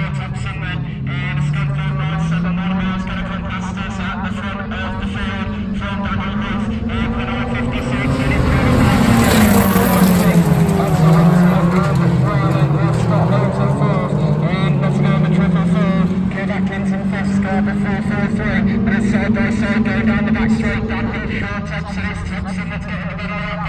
Thompson then. The scud through right, so the Nottingham's going to come past us at the front of the field from Daniel Ruth. The 956 and it's side by side, going down the back straight. Daniel Shaw, Thompson is Thompson, let's get in the middle.